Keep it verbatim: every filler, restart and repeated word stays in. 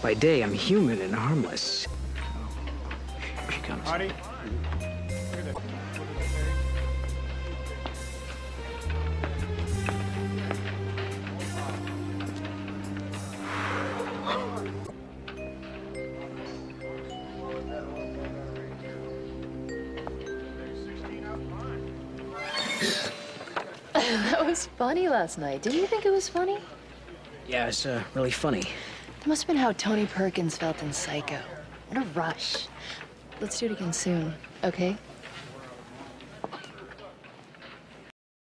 By day, I'm human and harmless. Here she comes. Marty? That was funny last night. Didn't you think it was funny? Yeah, it's uh, really funny. It must have been how Tony Perkins felt in Psycho. What a rush. Let's do it again soon, okay?